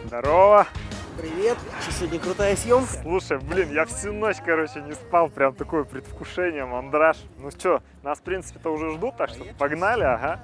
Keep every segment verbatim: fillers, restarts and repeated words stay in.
Здорово! Привет! Что, сегодня крутая съемка? Слушай, блин, я всю ночь, короче, не спал. Прям такое предвкушение, мандраж. Ну что, нас, в принципе-то уже ждут, так что погнали, ага.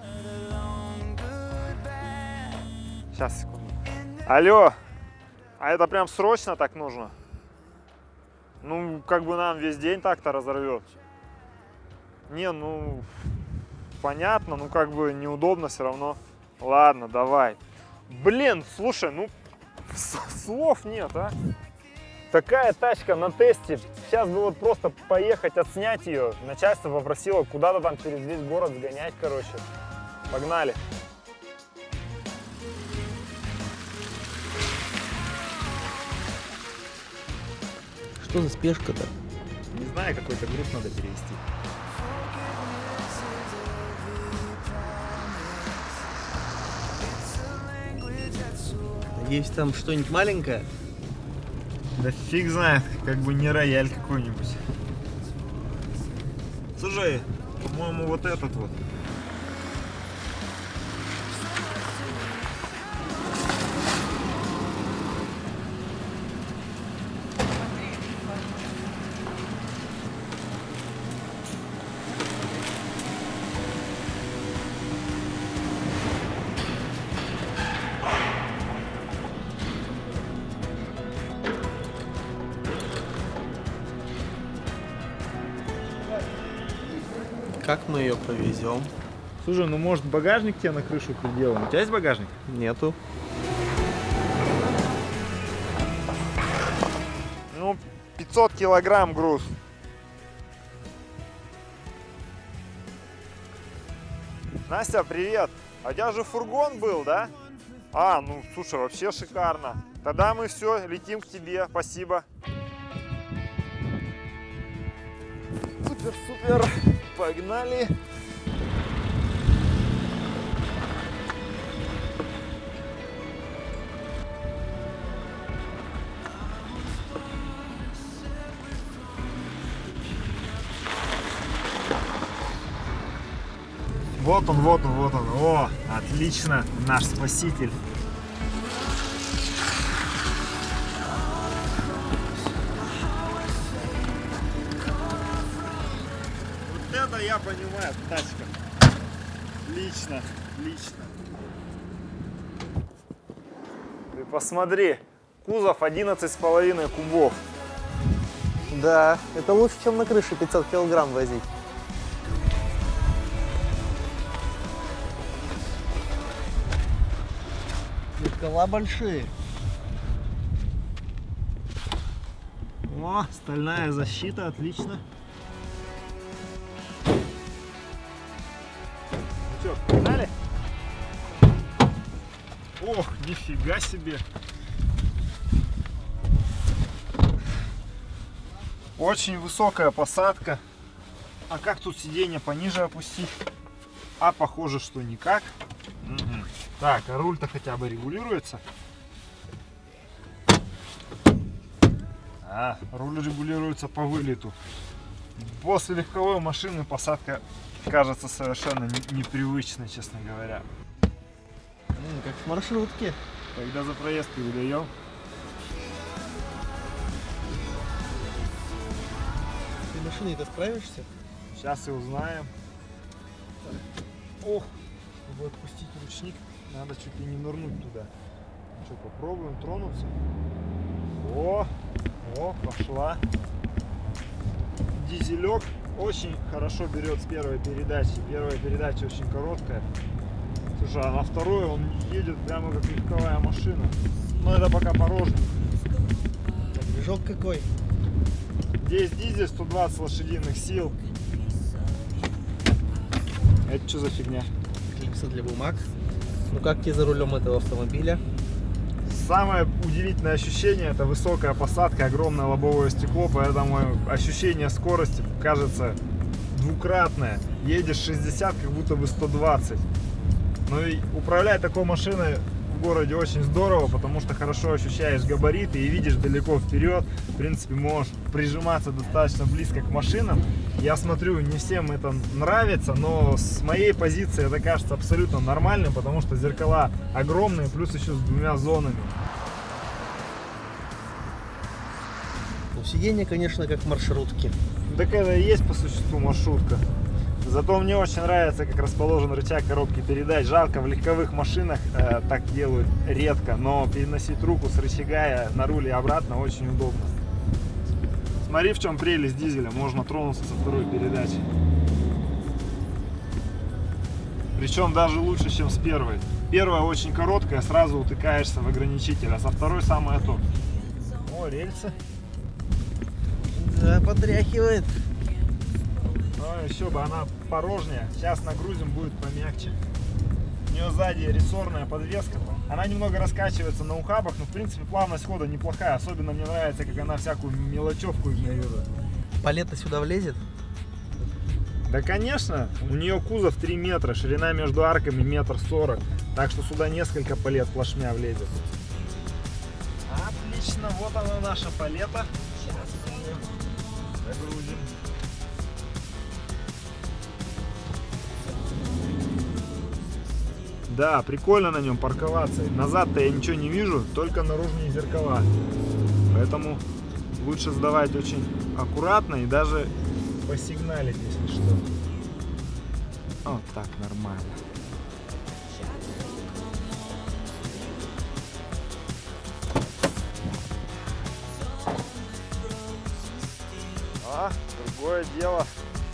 Сейчас, секунду. Алло! А это прям срочно так нужно? Ну, как бы нам весь день так-то разорвет. Не, ну, понятно, ну как бы неудобно все равно. Ладно, давай. Блин, слушай, ну, слов нет, а? Такая тачка на тесте. Сейчас бы вот просто поехать, отснять ее. Начальство попросило куда-то там через весь город сгонять, короче. Погнали. Что за спешка-то? Не знаю, какой-то груз надо перевести. Надеюсь, там что-нибудь маленькое? Да фиг знает, как бы не рояль какой-нибудь. Слушай, по-моему, вот этот вот. Как мы ее повезем? Слушай, ну может багажник тебе на крышу приделаем? У тебя есть багажник? Нету. Ну, пятьсот килограмм груз. Настя, привет! А у тебя же фургон был, да? А, ну, слушай, вообще шикарно. Тогда мы все, летим к тебе, спасибо. Супер, супер, погнали. Вот он, вот он, вот он. О, отлично, наш спаситель. Вот это я понимаю, тачка. Лично, лично. Ты посмотри, кузов одиннадцать с половиной кубов. Да, это лучше, чем на крыше пятьсот килограмм возить. Зеркала большие. О, стальная защита, отлично. Ну что, погнали? Ох, нифига себе. Очень высокая посадка. А как тут сиденье пониже опустить? А похоже, что никак. Угу. Так, а руль-то хотя бы регулируется. А, руль регулируется по вылету. После легковой машины посадка кажется совершенно не, непривычной, честно говоря. М, как в маршрутке. Когда за проезд передаем. Ты машиной-то справишься? Сейчас и узнаем. Ох, чтобы отпустить ручник, надо чуть ли не нырнуть туда. Что, попробуем тронуться? О, о, пошла. Дизелек очень хорошо берет с первой передачи. Первая передача очень короткая. Слушай, а на второй он едет прямо как легковая машина. Но это пока порожник. Движок какой? Здесь дизель сто двадцать лошадиных сил. Это что за фигня? Клипсы для бумаг. Ну как тебе за рулем этого автомобиля? Самое удивительное ощущение — это высокая посадка, огромное лобовое стекло, поэтому ощущение скорости кажется двукратное. Едешь шестьдесят, как будто бы сто двадцать. Ну и управлять такой машиной в городе очень здорово, потому что хорошо ощущаешь габариты и видишь далеко вперед. В принципе, можешь прижиматься достаточно близко к машинам. Я смотрю, не всем это нравится, но с моей позиции это кажется абсолютно нормальным, потому что зеркала огромные, плюс еще с двумя зонами. сиденья, конечно, как в маршрутке. Так это и есть по существу маршрутка. Зато мне очень нравится, как расположен рычаг коробки передач. Жалко, в легковых машинах э, так делают редко, но переносить руку с рычага на руль и обратно очень удобно. Смотри, в чем прелесть дизеля. Можно тронуться со второй передачи. Причем даже лучше, чем с первой. Первая очень короткая, сразу утыкаешься в ограничитель, а со второй самое то. О, рельсы. Да, потряхивает. Ну, еще бы, она порожняя. Сейчас нагрузим, будет помягче. У нее сзади рессорная подвеска. Она немного раскачивается на ухабах, но в принципе плавность хода неплохая. Особенно мне нравится, как она всякую мелочевку игнорирует. Палета сюда влезет? Да, конечно. У нее кузов три метра, ширина между арками метр сорок. Так что сюда несколько палет плашмя влезет. Отлично, вот она наша палета. Сейчас ее загрузим. Да, прикольно на нем парковаться. Назад-то я ничего не вижу, только наружные зеркала. Поэтому лучше сдавать очень аккуратно и даже посигналить, если что. Вот так, нормально. А, другое дело.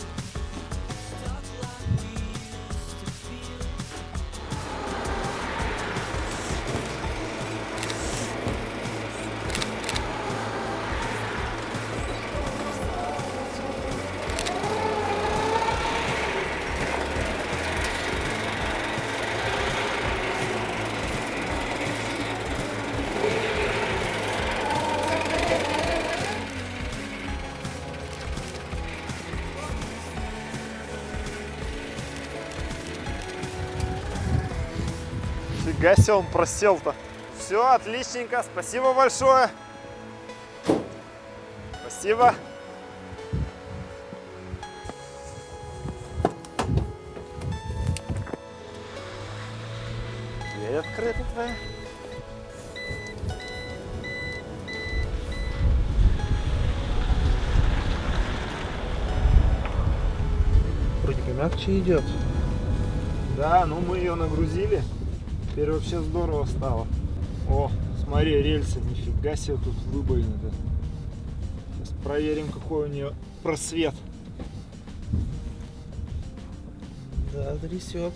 Фига себе, он просел-то. Все, отличненько. Спасибо большое. Спасибо. Дверь открыта твоя. Вроде помягче идет. Да, ну мы ее нагрузили. Теперь вообще здорово стало. О, смотри, рельсы, нифига себе тут выбоины-то. Сейчас проверим, какой у нее просвет. Да, трясет.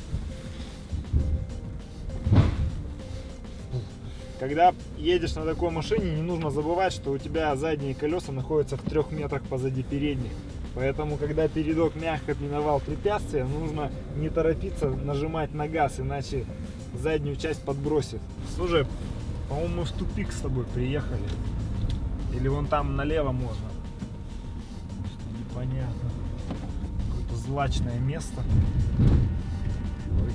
Когда едешь на такой машине, не нужно забывать, что у тебя задние колеса находятся в трех метрах позади передних. Поэтому, когда передок мягко миновал препятствие, нужно не торопиться нажимать на газ, иначе заднюю часть подбросит. Слушай, по-моему, мы в тупик с тобой приехали. Или вон там налево можно. Что-то непонятно. Какое-то злачное место. Ой.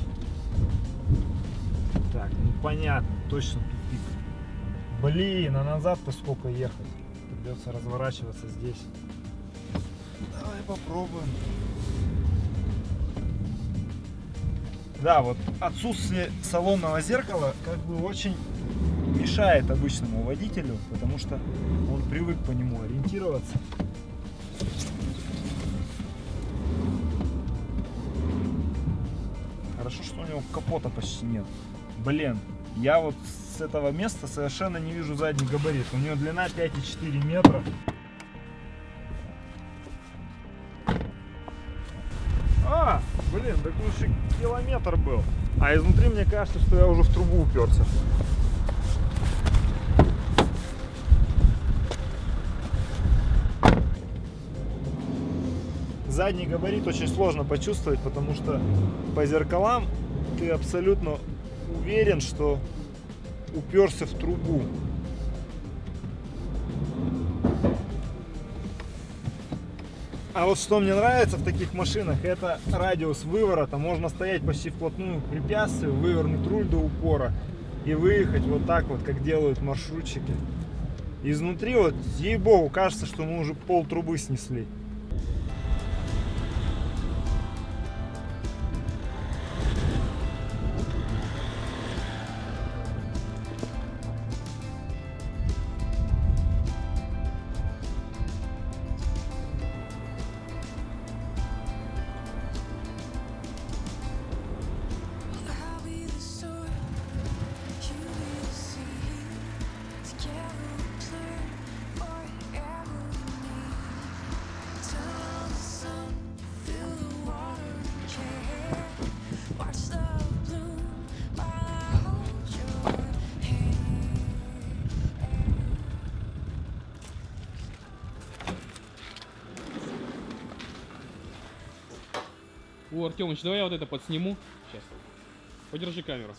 Так, ну понятно, точно тупик. Блин, а назад-то сколько ехать? Придется разворачиваться здесь. Давай попробуем. Да, вот отсутствие салонного зеркала как бы очень мешает обычному водителю, потому что он привык по нему ориентироваться. Хорошо, что у него капота почти нет. Блин, я вот с этого места совершенно не вижу задний габарит. У нее длина пять и четыре метра. А, блин, так лучше километр был. А изнутри мне кажется, что я уже в трубу уперся. Задний габарит очень сложно почувствовать, потому что по зеркалам ты абсолютно уверен, что уперся в трубу. А вот что мне нравится в таких машинах, это радиус выворота. Можно стоять почти вплотную к препятствию, вывернуть руль до упора и выехать вот так вот, как делают маршрутчики. Изнутри вот, ей-богу, кажется, что мы уже пол трубы снесли. О, Артемыч, давай я вот это подсниму. Сейчас. Подержи камеру.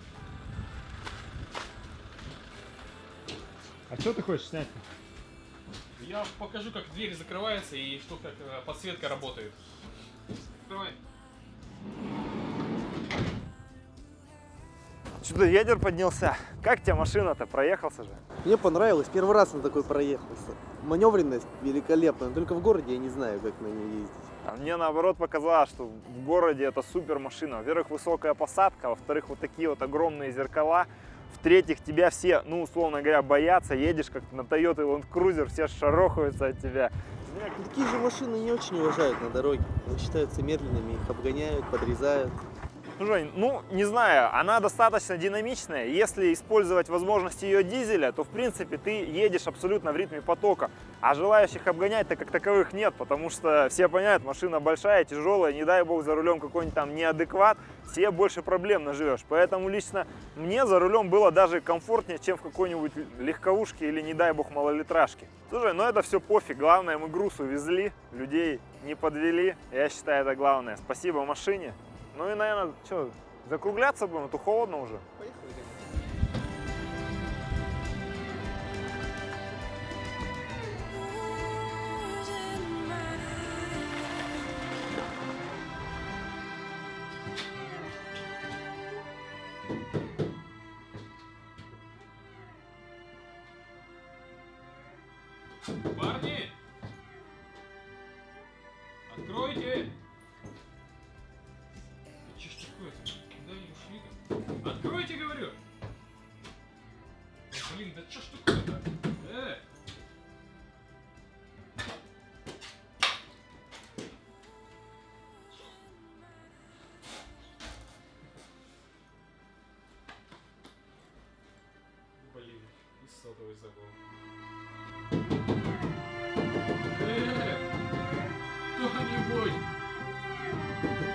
А что ты хочешь снять? Я покажу, как дверь закрывается и что как подсветка работает. Давай. Что-то ветер поднялся. Как тебе машина-то? Проехался же? Мне понравилось, первый раз на такой проехался. Маневренность великолепная, но только в городе я не знаю, как на ней ездить. А мне наоборот показалось, что в городе это супер машина. Во-первых, высокая посадка, во-вторых, вот такие вот огромные зеркала. В-третьих, тебя все, ну, условно говоря, боятся. Едешь как на Toyota Land Cruiser, все шарохаются от тебя. Ну, такие же машины не очень уважают на дороге. Они считаются медленными, их обгоняют, подрезают. Ну, Жень, ну, не знаю, она достаточно динамичная. Если использовать возможности ее дизеля, то, в принципе, ты едешь абсолютно в ритме потока. А желающих обгонять-то как таковых нет, потому что все понимают, машина большая, тяжелая, не дай бог за рулем какой-нибудь там неадекват, себе больше проблем наживешь. Поэтому лично мне за рулем было даже комфортнее, чем в какой-нибудь легковушке или, не дай бог, малолитражке. Слушай, ну это все пофиг, главное, мы груз увезли, людей не подвели, я считаю, это главное. Спасибо машине. Ну и, наверное, что, закругляться будем, а то холодно уже. Поехали. Парни! Откройте! Че ж такое-то? Куда они ушли-то? Откройте, говорю! Блин, да че ж такое-то? Э! Блин, и сотовый забыл. Э! Кто-нибудь!